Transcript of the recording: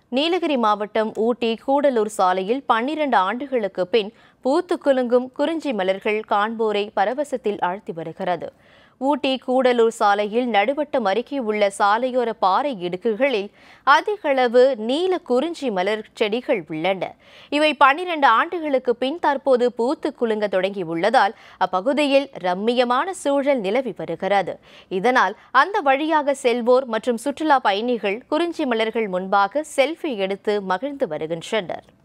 நீலகிரி மாவட்டம் ஊட்டி கூடலூர் சாலையில் 12 ஆண்டுகளுக்கு பின் பூத்து குலுங்கும் குறிஞ்சி மலர்கள் காண்போரை பரவசத்தில் ஆழ்த்தி வருகிறது. ஊட்டி கூடலூர் சாலையில் நடுவட்டம் அருகே சாலையோர பாறை இடுக்குகளில் அதிகளவு நீல குறிஞ்சி மலர் செடிகள் உள்ளன. இவை 12 ஆண்டுகளுக்கு பின் தற்போது பூத்து குலுங்க தொடங்கியுள்ளதால் அப்பகுதியில் ரம்மியமான சூழல் நிலவி வருகிறது. இதனால் அந்த வழியாக செல்வோர் மற்றும் சுற்றுலா பயணிகள் குறிஞ்சி மலர்கள் முன்பாக செல்ஃபி எடுத்து மகிழ்ந்து வருகின்றனர்.